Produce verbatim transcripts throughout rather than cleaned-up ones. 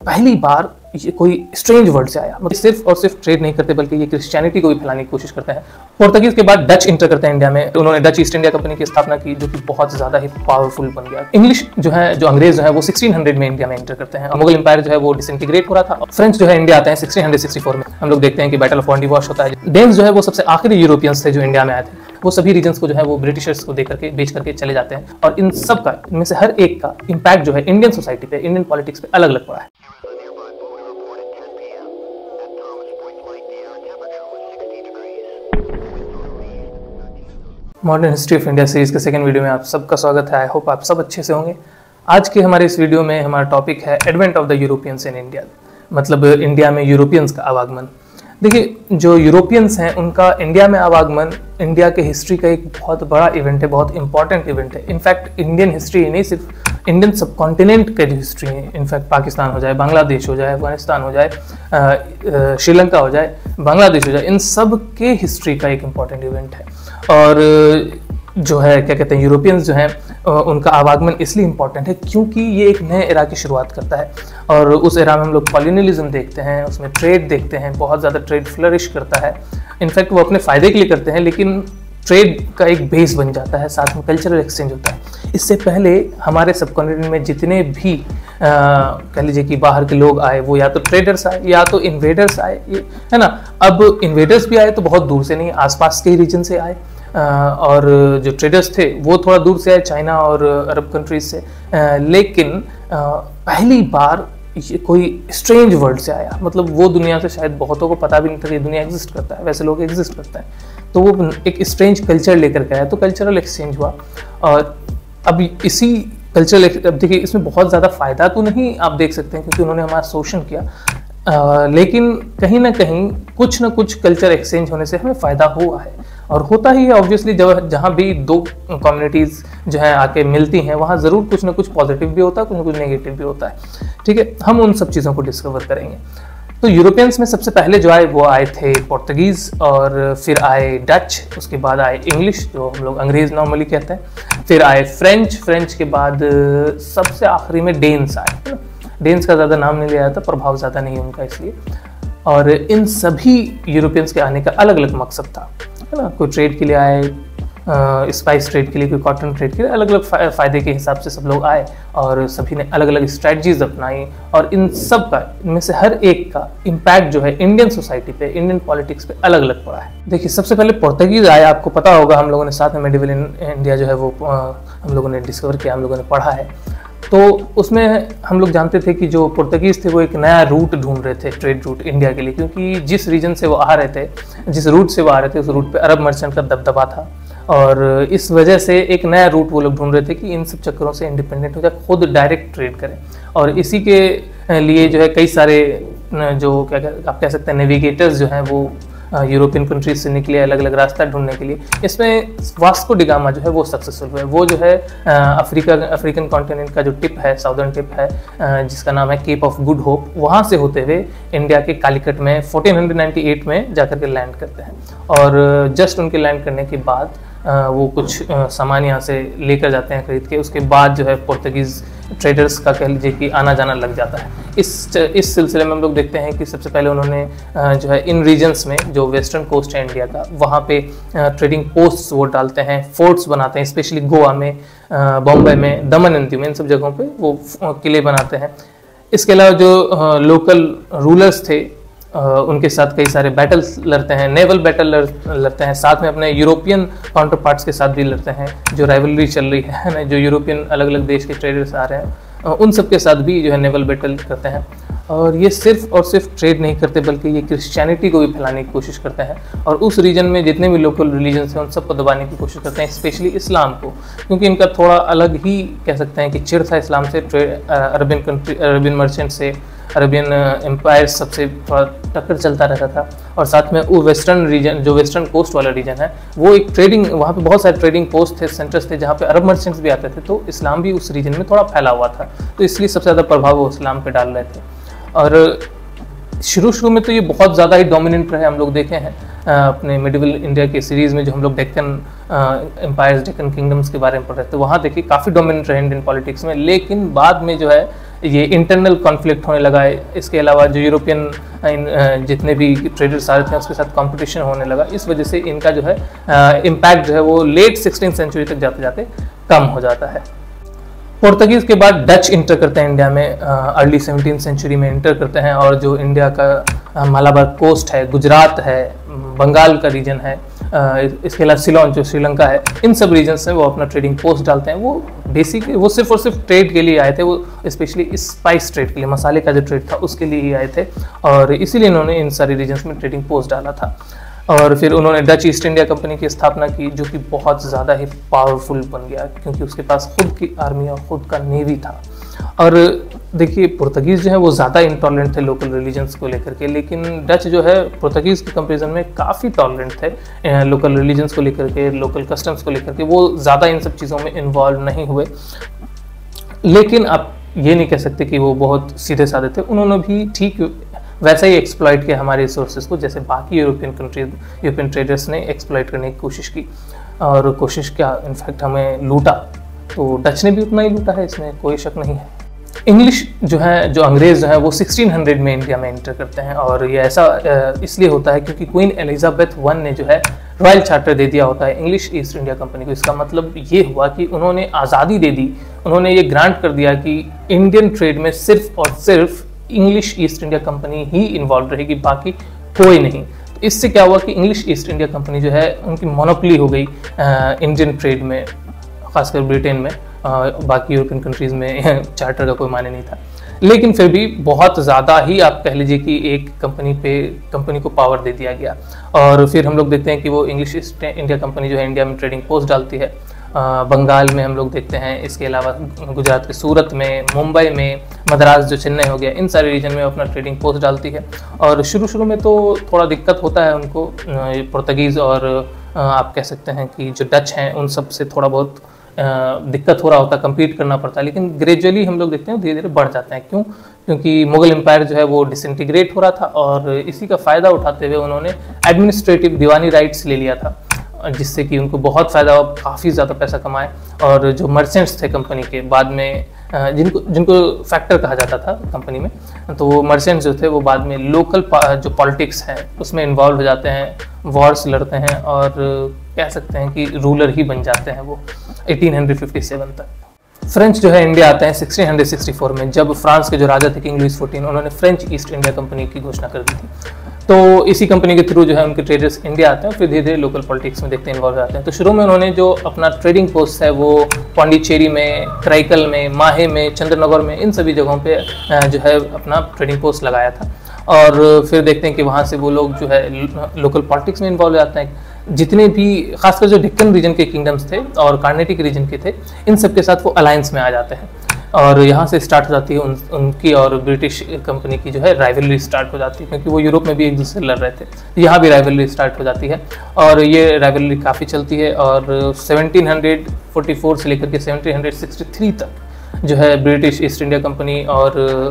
पहली बार ये कोई स्ट्रेंज वर्ड से आया, मतलब सिर्फ और सिर्फ ट्रेड नहीं करते बल्कि ये क्रिश्चियनिटी को भी फैलाने की कोशिश करते हैं। पोर्तुगीज के बाद डच इंटर करते हैं इंडिया में, तो उन्होंने डच ईस्ट इंडिया कंपनी की स्थापना की जो कि बहुत ज्यादा ही पावरफुल बन गया। इंग्लिश जो है, जो अंग्रेज जो है वो सोलह सौ में इंडिया में इंटर करते हैं। मुगल एम्पायर जो है वो डिसइंटीग्रेट हो रहा था। फ्रेंच जो है इंडिया आते हैं सोलह सौ चौंसठ में। हम लोग देखते हैं कि बैटल ऑफ वॉन्डिवॉश होता है। डेन्स जो है वो सबसे आखिरी यूरोपियंस थे जो इंडिया में आए थे। वो सभी रीजन्स को जो है वो ब्रिटिशर्स को दे करके बेच करके चले जाते हैं, और इन सब का, इनमें से हर एक का इम्पैक्ट जो है इंडियन सोसाइटी पे, इंडियन पॉलिटिक्स पे अलग अलग पड़ा है। Modern history of India series के सेकंड वीडियो में आप सबका स्वागत है। आई होप आप सब अच्छे से होंगे। आज के हमारे इस वीडियो में हमारा टॉपिक है advent of the Europeans in India, मतलब इंडिया में यूरोपियंस का आवागमन। देखिए, जो यूरोपियंस हैं उनका इंडिया में आवागमन इंडिया के हिस्ट्री का एक बहुत बड़ा इवेंट है, बहुत इंपॉर्टेंट इवेंट है। इनफैक्ट इंडियन हिस्ट्री नहीं, सिर्फ इंडियन सबकॉन्टिनेंट का जो हिस्ट्री है, इनफैक्ट पाकिस्तान हो जाए, बांग्लादेश हो जाए, अफगानिस्तान हो जाए, श्रीलंका हो जाए, बांग्लादेश हो जाए, इन सब के हिस्ट्री का एक इम्पॉर्टेंट इवेंट है। और जो है क्या कहते हैं, यूरोपियंस जो हैं उनका आवागमन इसलिए इम्पॉर्टेंट है क्योंकि ये एक नए एरा की शुरुआत करता है। और उस एरा में हम लोग कॉलोनियलिज्म देखते हैं, उसमें ट्रेड देखते हैं, बहुत ज़्यादा ट्रेड फ्लरिश करता है। इनफैक्ट वो अपने फ़ायदे के लिए करते हैं, लेकिन ट्रेड का एक बेस बन जाता है, साथ में कल्चरल एक्सचेंज होता है। इससे पहले हमारे सबकॉन्टिनेंट में जितने भी कह लीजिए कि बाहर के लोग आए, वो या तो ट्रेडर्स आए या तो इन्वेडर्स आए, है ना। अब इन्वेडर्स भी आए तो बहुत दूर से नहीं, आसपास के ही रीजन से आए, और जो ट्रेडर्स थे वो थोड़ा दूर से आए, चाइना और अरब कंट्रीज से। लेकिन पहली बार ये कोई स्ट्रेंज वर्ल्ड से आया, मतलब वो दुनिया से शायद बहुतों को पता भी नहीं था कि दुनिया एग्जिस्ट करता है, वैसे लोग एग्जिस्ट करता है, तो वो एक स्ट्रेंज कल्चर लेकर के आया, तो कल्चरल एक्सचेंज हुआ। और अब इसी कल्चरल, अब देखिए इसमें बहुत ज़्यादा फ़ायदा तो नहीं आप देख सकते हैं क्योंकि उन्होंने हमारा शोषण किया, आ, लेकिन कहीं ना कहीं कुछ ना कुछ कल्चर एक्सचेंज होने से हमें फ़ायदा हुआ है, और होता ही है ऑब्वियसली। जब जहाँ भी दो कम्युनिटीज़ जो है आके मिलती हैं, वहाँ ज़रूर कुछ ना कुछ पॉजिटिव भी होता है, कुछ ना कुछ नेगेटिव भी होता है। ठीक है, हम उन सब चीज़ों को डिस्कवर करेंगे। तो यूरोपियंस में सबसे पहले जो आए वो आए थे पोर्तुगीज़, और फिर आए डच, उसके बाद आए इंग्लिश जो हम लोग अंग्रेज़ नॉर्मली कहते हैं, फिर आए फ्रेंच, फ्रेंच के बाद सबसे आखिरी में डेन्स आए। डेन्स का ज़्यादा नाम नहीं लिया जाता, प्रभाव ज़्यादा नहीं है उनका इसलिए। और इन सभी यूरोपियंस के आने का अलग अलग मकसद था, है ना। कोई ट्रेड के लिए आए, स्पाइस ट्रेड के लिए, कोई कॉटन ट्रेड के लिए, अलग अलग फ़ायदे के हिसाब से सब लोग आए, और सभी ने अलग अलग स्ट्रैटेजीज अपनाई, और इन सब का, इनमें से हर एक का इम्पैक्ट जो है इंडियन सोसाइटी पे, इंडियन पॉलिटिक्स पे अलग अलग पड़ा है। देखिए, सबसे पहले पोर्तुगीज आया, आपको पता होगा, हम लोगों ने साथ में मेडिवल इंडिया जो है वो हम लोगों ने डिस्कवर किया, हम लोगों ने पढ़ा है। तो उसमें हम लोग जानते थे कि जो पोर्तुगीज़ थे वो एक नया रूट ढूंढ रहे थे, ट्रेड रूट इंडिया के लिए, क्योंकि जिस रीजन से वो आ रहे थे, जिस रूट से वो आ रहे थे, उस रूट पे अरब मर्चेंट का दबदबा था, और इस वजह से एक नया रूट वो लोग ढूंढ रहे थे कि इन सब चक्करों से इंडिपेंडेंट हो जाए, खुद डायरेक्ट ट्रेड करें। और इसी के लिए जो है कई सारे जो क्या आप कह सकते हैं नेविगेटर्स जो हैं वो यूरोपियन कंट्रीज से निकले, अलग अलग रास्ता ढूंढने के लिए। इसमें वास्को डी गामा जो है वो सक्सेसफुल हुए। वो जो है अफ्रीका अफ्रीकन कॉन्टिनेंट का जो टिप है, साउदर्न टिप है, जिसका नाम है केप ऑफ गुड होप, वहाँ से होते हुए इंडिया के कालीकट में फोर्टीन नाइंटी एट में जाकर के लैंड करते हैं। और जस्ट उनके लैंड करने के बाद वो कुछ सामान यहाँ से लेकर जाते हैं खरीद के, उसके बाद जो है पोर्तुगीज़ ट्रेडर्स का कह लीजिए कि आना जाना लग जाता है। इस इस सिलसिले में हम लोग देखते हैं कि सबसे पहले उन्होंने जो है इन रीजन्स में, जो वेस्टर्न कोस्ट है इंडिया का, वहाँ पे ट्रेडिंग पोस्ट्स वो डालते हैं, फोर्ट्स बनाते हैं, स्पेशली गोवा में, बॉम्बे में, दमन एंड दीव में, इन सब जगहों पे वो किले बनाते हैं। इसके अलावा जो लोकल रूलर्स थे Uh, उनके साथ कई सारे बैटल्स लड़ते हैं, नेवल बैटल लड़ते हैं, साथ में अपने यूरोपियन काउंटर पार्ट्स के साथ भी लड़ते हैं। जो राइवलरी चल रही है ना, जो यूरोपियन अलग अलग देश के ट्रेडर्स आ रहे हैं, uh, उन सब के साथ भी जो है नेवल बैटल करते हैं। और ये सिर्फ और सिर्फ ट्रेड नहीं करते बल्कि ये क्रिश्चियनिटी को भी फैलाने की कोशिश करते हैं, और उस रीजन में जितने भी लोकल रिलीजन्स हैं उन सबको दबाने की कोशिश करते हैं, स्पेशली इस्लाम को, क्योंकि इनका थोड़ा अलग ही कह सकते हैं कि चिढ़ था इस्लाम से, अरबियन कंट्री, अरबियन मर्चेंट से, अरबियन एम्पायर सबसे थोड़ा टक्कर चलता रहता था। और साथ में वो वेस्टर्न रीजन, जो वेस्टर्न कोस्ट वाला रीजन है, वो एक ट्रेडिंग, वहाँ पे बहुत सारे ट्रेडिंग पोस्ट थे, सेंटर्स थे, जहाँ पे अरब मर्चेंट्स भी आते थे, तो इस्लाम भी उस रीजन में थोड़ा फैला हुआ था, तो इसलिए सबसे ज़्यादा प्रभाव वो इस्लाम पे डाल रहे थे। और शुरू शुरू में तो ये बहुत ज़्यादा ही डोमिनेंट रहे, हम लोग देखे हैं अपने मिडिवल इंडिया के सीरीज़ में, जो हम लोग डेक्कन एम्पायर्स, डेक्कन किंगडम्स के बारे में पढ़ रहे थे, वहाँ देखिए काफ़ी डोमिनेंट रहे इंडियन पॉलिटिक्स में। लेकिन बाद में जो है ये इंटरनल कॉन्फ्लिक्ट होने लगा है। इसके अलावा जो यूरोपियन जितने भी ट्रेडर्स आ रहे थे उसके साथ कंपटीशन होने लगा। इस वजह से इनका जो है इम्पैक्ट जो है वो लेट सिक्सटीन सेंचुरी तक जाते जाते कम हो जाता है। पोर्तुगीज के बाद डच इंटर करते हैं इंडिया में, अर्ली सेवनटीन सेंचुरी में इंटर करते हैं, और जो इंडिया का मालाबार कोस्ट है, गुजरात है, बंगाल का रीजन है, इसके अलावा सिलोन जो श्रीलंका है, इन सब रीजन्स में वो अपना ट्रेडिंग पोस्ट डालते हैं। वो बेसिक वो सिर्फ और सिर्फ ट्रेड के लिए आए थे, वो स्पेशली स्पाइस ट्रेड के लिए, मसाले का जो ट्रेड था उसके लिए ही आए थे, और इसीलिए इन्होंने इन सारी रीजन्स में ट्रेडिंग पोस्ट डाला था। और फिर उन्होंने डच ईस्ट इंडिया कंपनी की स्थापना की, जो कि बहुत ज़्यादा ही पावरफुल बन गया क्योंकि उसके पास खुद की आर्मी और खुद का नेवी था। और देखिए पुर्तगीज़ जो है वो ज़्यादा इंटॉलरेंट थे लोकल रिलीजन्स को लेकर के, लेकिन डच जो है पुर्तगीज़ के कंपेरिजन में काफ़ी टॉलरेंट थे लोकल रिलीजन्स को लेकर के, लोकल कस्टम्स को लेकर के। वो ज़्यादा इन सब चीज़ों में इन्वॉल्व नहीं हुए, लेकिन आप ये नहीं कह सकते कि वो बहुत सीधे साधे थे। उन्होंने भी ठीक वैसा ही एक्सप्लॉइट किया हमारे रिसोर्सेज को, जैसे बाकी यूरोपियन कंट्रीज यूरोपियन ट्रेडर्स ने एक्सप्लॉइट करने की कोशिश की, और कोशिश क्या इनफैक्ट हमें लूटा, तो डच ने भी उतना ही लूटा है, इसमें कोई शक नहीं है। इंग्लिश जो है, जो अंग्रेज़ जो है वो सिक्सटीन हंड्रेड में इंडिया में एंटर करते हैं, और ये ऐसा इसलिए होता है क्योंकि क्वीन एलिजाबेथ वन ने जो है रॉयल चार्टर दे दिया होता है इंग्लिश ईस्ट इंडिया कंपनी को। इसका मतलब ये हुआ कि उन्होंने आज़ादी दे दी, उन्होंने ये ग्रांट कर दिया कि इंडियन ट्रेड में सिर्फ और सिर्फ इंग्लिश ईस्ट इंडिया कंपनी ही इन्वॉल्व रहेगी, बाकी कोई नहीं। तो इससे क्या हुआ कि इंग्लिश ईस्ट इंडिया कंपनी जो है उनकी मोनोपोली हो गई इंडियन ट्रेड में, खासकर ब्रिटेन में, आ, बाकी यूरोपियन कंट्रीज़ में चार्टर का कोई माने नहीं था। लेकिन फिर भी बहुत ज़्यादा ही आप कह लीजिए कि एक कंपनी पे कंपनी को पावर दे दिया गया। और फिर हम लोग देखते हैं कि वो इंग्लिश ईस्ट इंडिया कंपनी जो है इंडिया में ट्रेडिंग पोस्ट डालती है, बंगाल में हम लोग देखते हैं, इसके अलावा गुजरात के सूरत में, मुंबई में, मद्रास जो चेन्नई हो गया, इन सारे रीजन में अपना ट्रेडिंग पोस्ट डालती है। और शुरू शुरू में तो थोड़ा दिक्कत होता है उनको, पुर्तगीज़ और आप कह सकते हैं कि जो डच हैं उन सब से थोड़ा बहुत दिक्कत हो रहा होता है, कम्पीट करना पड़ता है, लेकिन ग्रेजुअली हम लोग देखते हैं धीरे धीरे बढ़ जाते हैं। क्यों? क्योंकि मुगल एम्पायर जो है वो डिसइंटीग्रेट हो रहा था, और इसी का फ़ायदा उठाते हुए उन्होंने एडमिनिस्ट्रेटिव दीवानी राइट्स ले लिया था, जिससे कि उनको बहुत फ़ायदा हुआ, काफ़ी ज़्यादा पैसा कमाए। और जो मर्चेंट्स थे कंपनी के, बाद में जिनको जिनको फैक्टर कहा जाता था कंपनी में, तो वो मर्चेंट्स जो थे वो बाद में लोकल जो पॉलिटिक्स हैं उसमें इन्वॉल्व हो जाते हैं, वॉर्स लड़ते हैं, और कह सकते हैं कि रूलर ही बन जाते हैं वो एटीन फिफ्टी सेवन तक। फ्रेंच जो है इंडिया आते हैं सिक्सटीन सिक्सटी फोर में, जब फ्रांस के जो राजा थे किंग लुइस फोर्टीन, उन्होंने फ्रेंच ईस्ट इंडिया कंपनी की घोषणा कर दी थी। तो इसी कंपनी के थ्रू जो है उनके ट्रेडर्स इंडिया आते हैं, फिर धीरे धीरे लोकल पॉलिटिक्स में देखते हैं इन्वॉल्व आते हैं। तो शुरू में उन्होंने जो अपना ट्रेडिंग पोस्ट है वो पांडिचेरी में, कराईकल में, माहे में, चंद्रनगर में, इन सभी जगहों पे जो है अपना ट्रेडिंग पोस्ट लगाया था। और फिर देखते हैं कि वहाँ से वो लोग जो है लोकल पॉलिटिक्स में इन्वॉल्व आते हैं। जितने भी खासकर जो डेक्कन रीजन के किंगडम्स थे और कार्नेटिक रीजन के थे, इन सब के साथ वो अलायंस में आ जाते हैं, और यहाँ से स्टार्ट हो जाती है उन, उनकी और ब्रिटिश कंपनी की जो है राइवलरी स्टार्ट हो जाती है, क्योंकि वो यूरोप में भी एक दूसरे से लड़ रहे थे। यहाँ भी राइवलरी स्टार्ट हो जाती है, और ये राइवलरी काफ़ी चलती है, और सेवनटीन फोर्टी फोर से लेकर के सेवनटीन सिक्सटी थ्री तक जो है ब्रिटिश ईस्ट इंडिया कंपनी और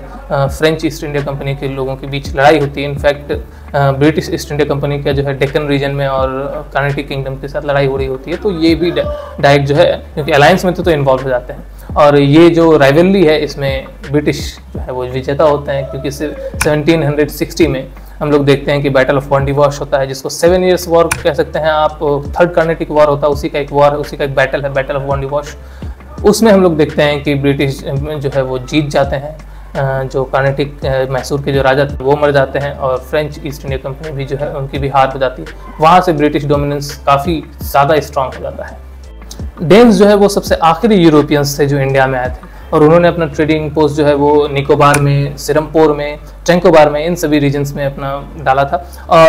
फ्रेंच ईस्ट इंडिया कंपनी के लोगों के बीच लड़ाई होती है। In fact British East India company का जो है डेक्कन रीजन में और कार्नेटिक किंगडम के साथ लड़ाई हो रही होती है। तो ये भी डायरेक्ट जो है, क्योंकि अलायंस में तो, तो इन्वॉल्व हो जाते हैं, और ये जो राइवलरी है इसमें ब्रिटिश जो है वो विजेता होते हैं, क्योंकि सेवनटीन सिक्सटी में हम लोग देखते हैं कि बैटल ऑफ वांडीवॉश होता है, जिसको सेवन ईयर्स वॉर कह सकते हैं आप। थर्ड कार्नेटिक वॉर होता है, उसी का एक वॉर, उसी का एक बैटल है, बैटल ऑफ वांडीवॉश। उसमें हम लोग देखते हैं कि ब्रिटिश जो है वो जीत जाते हैं, जो कार्नेटिक मैसूर के जो राजा थे वो मर जाते हैं, और फ्रेंच ईस्ट इंडिया कंपनी भी जो है उनकी भी हार हो जाती है। वहाँ से ब्रिटिश डोमिनेंस काफ़ी ज़्यादा स्ट्रांग हो जाता है। डेन्स जो है वो सबसे आखिरी यूरोपियंस थे जो इंडिया में आए थे, और उन्होंने अपना ट्रेडिंग पोस्ट जो है वो निकोबार में, सिरमपुर में, ट्रैंकोबार में, इन सभी रीजन्स में अपना डाला था,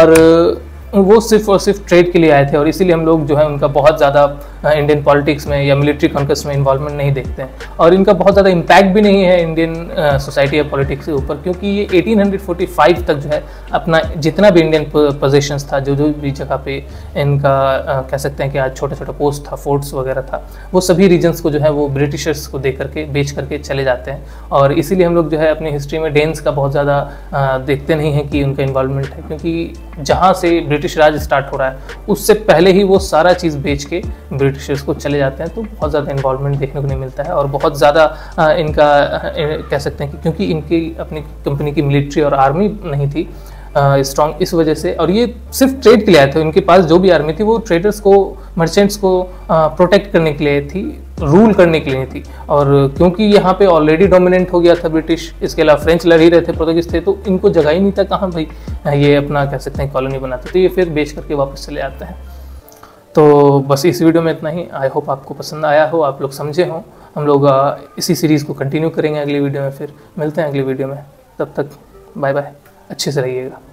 और वो सिर्फ और सिर्फ ट्रेड के लिए आए थे। और इसीलिए हम लोग जो है उनका बहुत ज़्यादा इंडियन पॉलिटिक्स में या मिलिट्री कॉन्क्वेस्ट में इन्वॉल्वमेंट नहीं देखते हैं, और इनका बहुत ज़्यादा इम्पैक्ट भी नहीं है इंडियन सोसाइटी या पॉलिटिक्स के ऊपर, क्योंकि ये एटीन फोर्टी फाइव तक जो है अपना जितना भी इंडियन पोजीशंस था, जो जो भी जगह पे इनका आ, कह सकते हैं कि आज छोटा छोटा पोस्ट था, फोर्ट्स वगैरह था, वो सभी रीजन्स को जो है वो ब्रिटिशर्स को दे करके बेच करके चले जाते हैं। और इसीलिए हम लोग जो है अपनी हिस्ट्री में डेन्स का बहुत ज़्यादा देखते नहीं हैं कि उनका इन्वॉल्वमेंट है, क्योंकि जहाँ से ब्रिटिश राज स्टार्ट हो रहा है, उससे पहले ही वो सारा चीज़ बेच के ब्रिटिशर्स को चले जाते हैं। तो बहुत ज़्यादा इन्वॉल्वमेंट देखने को नहीं मिलता है और बहुत ज़्यादा इनका कह सकते हैं कि क्योंकि इनकी अपनी कंपनी की मिलिट्री और आर्मी नहीं थी स्ट्रॉन्ग, इस वजह से, और ये सिर्फ ट्रेड के लिए आए थे। इनके पास जो भी आर्मी थी वो ट्रेडर्स को, मर्चेंट्स को प्रोटेक्ट करने के लिए थी, रूल करने के लिए थी। और क्योंकि यहाँ पे ऑलरेडी डोमिनेंट हो गया था ब्रिटिश, इसके अलावा फ्रेंच लड़ ही रहे थे, पोर्तुगीज थे, तो इनको जगह ही नहीं था कहाँ भाई ये अपना कह सकते हैं कॉलोनी बनाते। तो ये फिर बेच करके वापस चले आते हैं। तो बस इस वीडियो में इतना ही। आई होप आपको पसंद आया हो, आप लोग समझे हों। हम लोग इसी सीरीज़ को कंटिन्यू करेंगे अगली वीडियो में। फिर मिलते हैं अगली वीडियो में, तब तक बाय बाय, अच्छे से रहिएगा।